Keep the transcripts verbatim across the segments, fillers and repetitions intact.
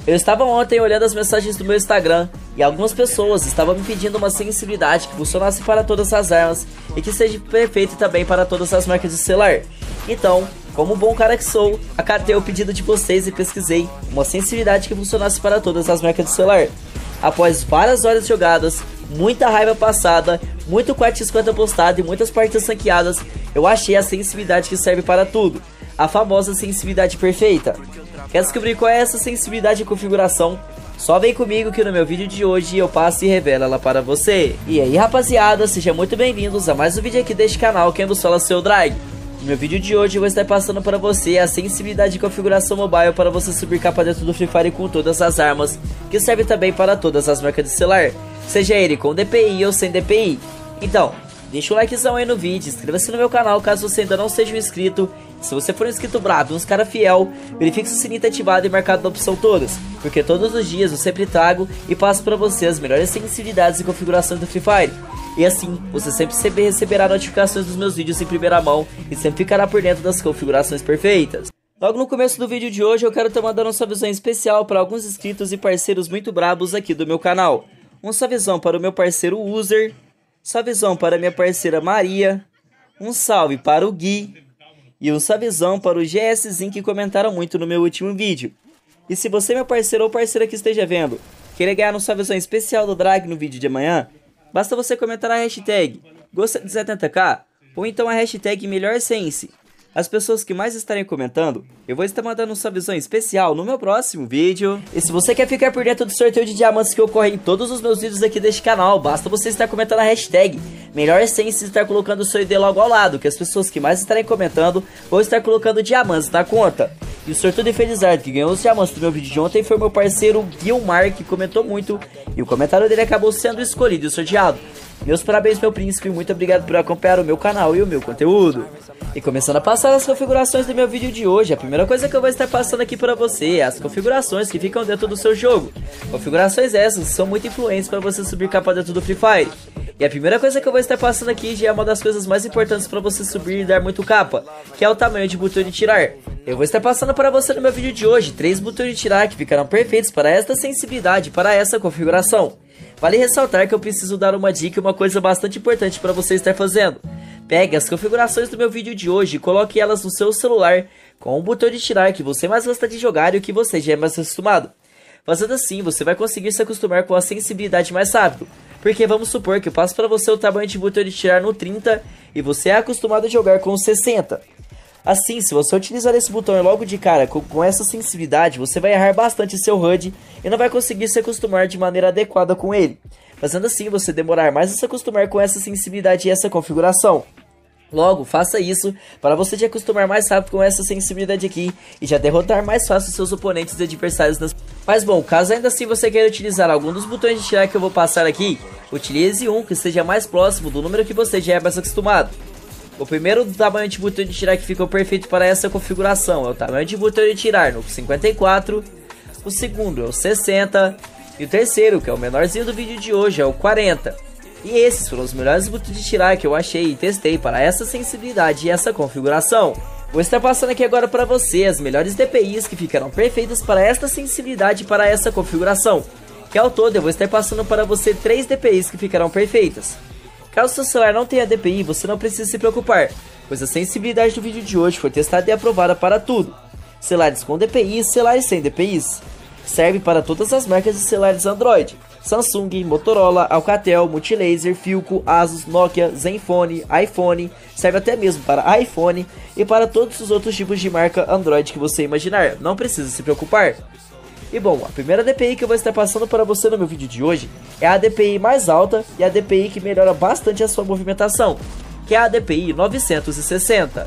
Eu estava ontem olhando as mensagens do meu Instagram e algumas pessoas estavam me pedindo uma sensibilidade que funcionasse para todas as armas e que seja perfeita também para todas as marcas de celular. Então, como bom cara que sou, acatei o pedido de vocês e pesquisei uma sensibilidade que funcionasse para todas as marcas de celular. Após várias horas jogadas, muita raiva passada, muito quatro por cinquenta postado e muitas partidas ranqueadas, eu achei a sensibilidade que serve para tudo, a famosa sensibilidade perfeita. Quer descobrir qual é essa sensibilidade e configuração? Só vem comigo que no meu vídeo de hoje eu passo e revelo ela para você. E aí rapaziada, sejam muito bem-vindos a mais um vídeo aqui deste canal, quem vos fala é o seu Drag. No meu vídeo de hoje eu vou estar passando para você a sensibilidade de configuração mobile para você subir capa dentro do Free Fire com todas as armas, que serve também para todas as marcas de celular, seja ele com D P I ou sem D P I. Então, deixa o likezão aí no vídeo, inscreva-se no meu canal caso você ainda não seja um inscrito. Se você for um inscrito brabo, uns cara fiel, verifique se o sininho tá ativado e marcado na opção todas, porque todos os dias eu sempre trago e passo para você as melhores sensibilidades e configurações do Free Fire. E assim, você sempre receberá notificações dos meus vídeos em primeira mão e sempre ficará por dentro das configurações perfeitas. Logo no começo do vídeo de hoje eu quero estar mandando um salvezão especial para alguns inscritos e parceiros muito brabos aqui do meu canal. Um salvezão para o meu parceiro User, salvezão para a minha parceira Maria, um salve para o Gui e um salvezão para o GSzinho que comentaram muito no meu último vídeo. E se você, meu parceiro ou parceira que esteja vendo, querer ganhar um salvezão especial do Drag no vídeo de amanhã, basta você comentar a hashtag Gosta de setenta k ou então a hashtag MelhorSense. As pessoas que mais estarem comentando, eu vou estar mandando um salvezão especial no meu próximo vídeo. E se você quer ficar por dentro do sorteio de diamantes que ocorre em todos os meus vídeos aqui deste canal, basta você estar comentando a hashtag MelhorSense e estar colocando o seu I D logo ao lado, que as pessoas que mais estarem comentando vão estar colocando diamantes na conta. E o sortudo e felizardo que ganhou os diamantes do meu vídeo de ontem foi o meu parceiro Guilmar, que comentou muito e o comentário dele acabou sendo escolhido e sorteado. Meus parabéns, meu príncipe, muito obrigado por acompanhar o meu canal e o meu conteúdo. E começando a passar as configurações do meu vídeo de hoje, a primeira coisa que eu vou estar passando aqui para você é as configurações que ficam dentro do seu jogo. Configurações essas que são muito influentes para você subir capa dentro do Free Fire. E a primeira coisa que eu vou estar passando aqui já é uma das coisas mais importantes para você subir e dar muito capa, que é o tamanho de botão de tirar. Eu vou estar passando para você no meu vídeo de hoje três botões de tirar que ficarão perfeitos para esta sensibilidade, para essa configuração. Vale ressaltar que eu preciso dar uma dica e uma coisa bastante importante para você estar fazendo. Pegue as configurações do meu vídeo de hoje e coloque elas no seu celular com o botão de tirar que você mais gosta de jogar e o que você já é mais acostumado. Fazendo assim, você vai conseguir se acostumar com a sensibilidade mais rápido. Porque vamos supor que eu passo para você o tamanho de botão de tirar no trinta e você é acostumado a jogar com o sessenta. Assim, se você utilizar esse botão logo de cara com, com essa sensibilidade, você vai errar bastante seu H U D e não vai conseguir se acostumar de maneira adequada com ele. Fazendo assim, você demorar mais a se acostumar com essa sensibilidade e essa configuração. Logo, faça isso para você te acostumar mais rápido com essa sensibilidade aqui e já derrotar mais fácil seus oponentes e adversários nas... Mas bom, caso ainda assim você queira utilizar algum dos botões de tirar que eu vou passar aqui, utilize um que esteja mais próximo do número que você já é mais acostumado. O primeiro tamanho de botão de tirar que ficou perfeito para essa configuração é o tamanho de botão de tirar no cinquenta e quatro, o segundo é o sessenta e o terceiro, que é o menorzinho do vídeo de hoje, é o quarenta. E esses foram os melhores botões de tirar que eu achei e testei para essa sensibilidade e essa configuração. Vou estar passando aqui agora para você as melhores D P Is que ficarão perfeitas para esta sensibilidade e para essa configuração. Que ao todo eu vou estar passando para você três D P Is que ficarão perfeitas. Caso seu celular não tenha D P I, você não precisa se preocupar, pois a sensibilidade do vídeo de hoje foi testada e aprovada para tudo. Celulares com D P I e celulares sem D P Is. Serve para todas as marcas de celulares Android: Samsung, Motorola, Alcatel, Multilaser, Philco, Asus, Nokia, Zenfone, iPhone, serve até mesmo para iPhone e para todos os outros tipos de marca Android que você imaginar, não precisa se preocupar. E bom, a primeira D P I que eu vou estar passando para você no meu vídeo de hoje é a D P I mais alta e a D P I que melhora bastante a sua movimentação, que é a D P I novecentos e sessenta.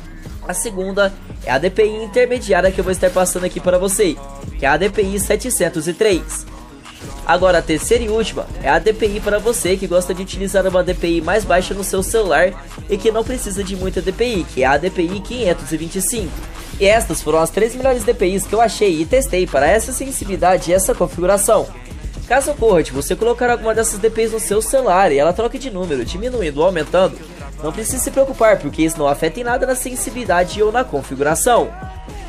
A segunda é a D P I intermediária que eu vou estar passando aqui para você, que é a D P I setecentos e três. Agora a terceira e última é a D P I para você que gosta de utilizar uma D P I mais baixa no seu celular e que não precisa de muita D P I, que é a D P I quinhentos e vinte e cinco. E estas foram as três melhores D P Is que eu achei e testei para essa sensibilidade e essa configuração. Caso ocorra de você colocar alguma dessas D P Is no seu celular e ela troque de número, diminuindo ou aumentando, não precisa se preocupar, porque isso não afeta em nada na sensibilidade ou na configuração.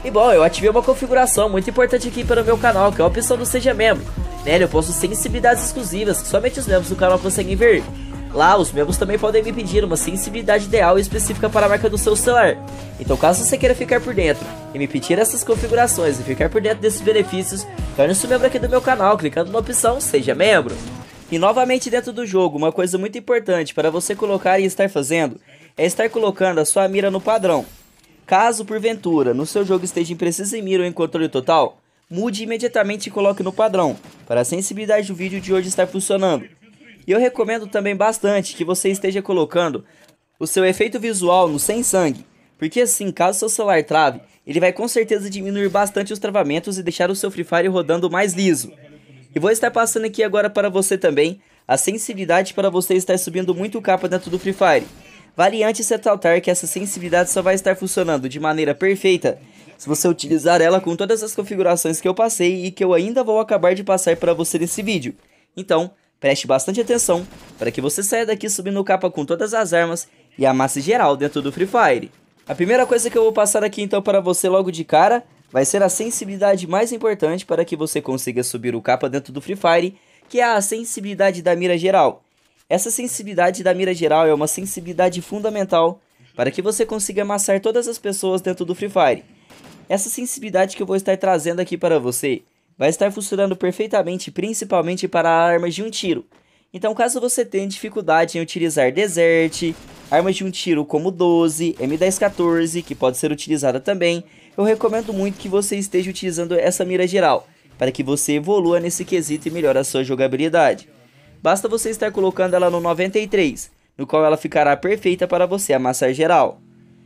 E bom, eu ativei uma configuração muito importante aqui para o meu canal, que é a opção do Seja Membro. Nele eu posto sensibilidades exclusivas que somente os membros do canal conseguem ver. Lá, os membros também podem me pedir uma sensibilidade ideal e específica para a marca do seu celular. Então, caso você queira ficar por dentro e me pedir essas configurações e ficar por dentro desses benefícios, torne-se membro aqui do meu canal, clicando na opção Seja Membro. E novamente dentro do jogo, uma coisa muito importante para você colocar e estar fazendo é estar colocando a sua mira no padrão. Caso porventura no seu jogo esteja em precisa mira ou em controle total, mude imediatamente e coloque no padrão, para a sensibilidade do vídeo de hoje estar funcionando. E eu recomendo também bastante que você esteja colocando o seu efeito visual no sem sangue, porque assim, caso seu celular trave, ele vai com certeza diminuir bastante os travamentos e deixar o seu Free Fire rodando mais liso. E vou estar passando aqui agora para você também a sensibilidade para você estar subindo muito capa dentro do Free Fire. Vale antes ressaltar que essa sensibilidade só vai estar funcionando de maneira perfeita se você utilizar ela com todas as configurações que eu passei e que eu ainda vou acabar de passar para você nesse vídeo. Então, preste bastante atenção para que você saia daqui subindo capa com todas as armas e amasse geral dentro do Free Fire. A primeira coisa que eu vou passar aqui então para você logo de cara vai ser a sensibilidade mais importante para que você consiga subir o capa dentro do Free Fire, que é a sensibilidade da mira geral. Essa sensibilidade da mira geral é uma sensibilidade fundamental para que você consiga amassar todas as pessoas dentro do Free Fire. Essa sensibilidade que eu vou estar trazendo aqui para você vai estar funcionando perfeitamente, principalmente para armas de um tiro. Então, caso você tenha dificuldade em utilizar Desert, armas de um tiro como doze, M dez quatorze, que pode ser utilizada também, eu recomendo muito que você esteja utilizando essa mira geral, para que você evolua nesse quesito e melhore a sua jogabilidade. Basta você estar colocando ela no noventa e três, no qual ela ficará perfeita para você amassar geral.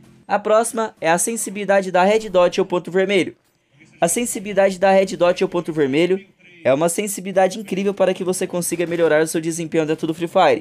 A próxima é a sensibilidade da Red Dot ao ponto vermelho. A sensibilidade da Red Dot ao ponto vermelho é uma sensibilidade incrível para que você consiga melhorar o seu desempenho dentro do Free Fire.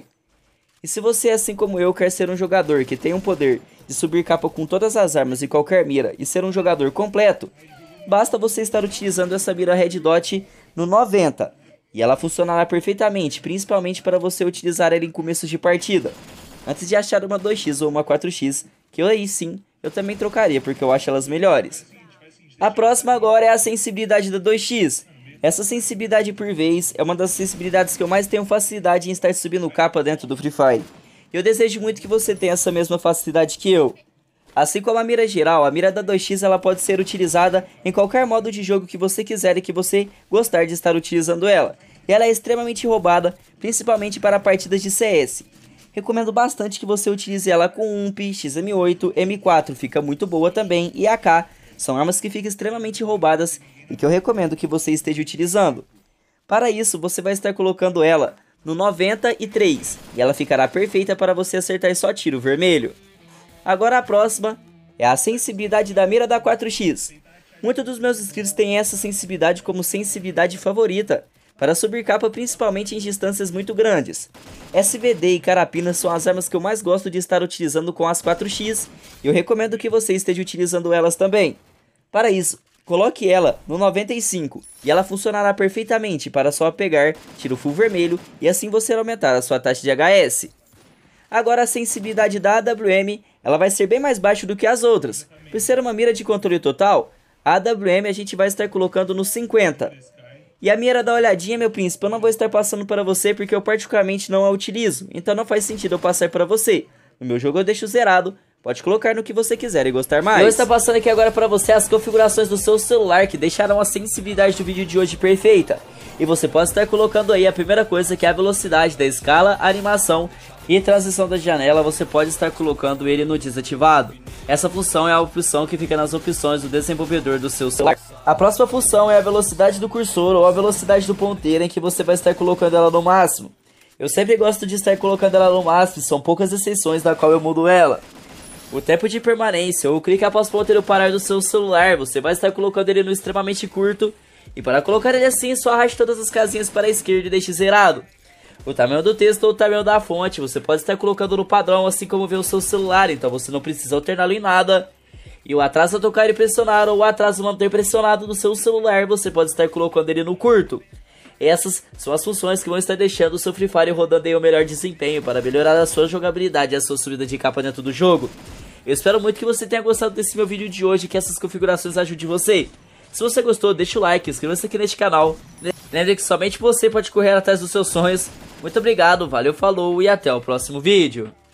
E se você, assim como eu, quer ser um jogador que tem o poder de subir capa com todas as armas e qualquer mira e ser um jogador completo, basta você estar utilizando essa mira Red Dot no noventa. E ela funcionará perfeitamente, principalmente para você utilizar ela em começos de partida. Antes de achar uma dois x ou uma quatro x, que aí sim, eu também trocaria porque eu acho elas melhores. A próxima agora é a sensibilidade da dois x. Essa sensibilidade por vez é uma das sensibilidades que eu mais tenho facilidade em estar subindo capa dentro do Free Fire. Eu desejo muito que você tenha essa mesma facilidade que eu. Assim como a mira geral, a mira da dois x ela pode ser utilizada em qualquer modo de jogo que você quiser e que você gostar de estar utilizando ela. E ela é extremamente roubada, principalmente para partidas de C S. Recomendo bastante que você utilize ela com U M P, X M oito, M quatro, fica muito boa também, e A K. São armas que ficam extremamente roubadas e que eu recomendo que você esteja utilizando. Para isso, você vai estar colocando ela no noventa e três e ela ficará perfeita para você acertar só tiro vermelho. Agora a próxima é a sensibilidade da mira da quatro x. Muitos dos meus inscritos têm essa sensibilidade como sensibilidade favorita para subir capa principalmente em distâncias muito grandes. S V D e carapina são as armas que eu mais gosto de estar utilizando com as quatro x e eu recomendo que você esteja utilizando elas também. Para isso, coloque ela no noventa e cinco e ela funcionará perfeitamente para só pegar tiro full vermelho e assim você aumentar a sua taxa de H S. Agora a sensibilidade da A W M ela vai ser bem mais baixa do que as outras. Por ser uma mira de controle total, a A W M a gente vai estar colocando no cinquenta. E a mira da olhadinha, meu príncipe, eu não vou estar passando para você porque eu particularmente não a utilizo. Então não faz sentido eu passar para você. No meu jogo eu deixo zerado. Pode colocar no que você quiser e gostar mais. Eu vou estar passando aqui agora para você as configurações do seu celular que deixarão a sensibilidade do vídeo de hoje perfeita. E você pode estar colocando aí a primeira coisa, que é a velocidade da escala, animação e transição da janela. Você pode estar colocando ele no desativado. Essa função é a opção que fica nas opções do desenvolvedor do seu celular. A próxima função é a velocidade do cursor ou a velocidade do ponteiro, em que você vai estar colocando ela no máximo. Eu sempre gosto de estar colocando ela no máximo, são poucas exceções na qual eu mudo ela. O tempo de permanência ou o clique após o ponteiro parar do seu celular, você vai estar colocando ele no extremamente curto. E para colocar ele assim, só arraste todas as casinhas para a esquerda e deixe zerado. O tamanho do texto ou o tamanho da fonte, você pode estar colocando no padrão, assim como vê o seu celular, então você não precisa alterná-lo em nada. E o atraso a tocar e pressionar ou o atraso não ter pressionado no seu celular, você pode estar colocando ele no curto. Essas são as funções que vão estar deixando o seu Free Fire rodando aí o melhor desempenho para melhorar a sua jogabilidade e a sua subida de capa dentro do jogo. Eu espero muito que você tenha gostado desse meu vídeo de hoje, que essas configurações ajudem você. Se você gostou, deixa o like, inscreva-se aqui neste canal. Lembre que somente você pode correr atrás dos seus sonhos. Muito obrigado, valeu, falou e até o próximo vídeo.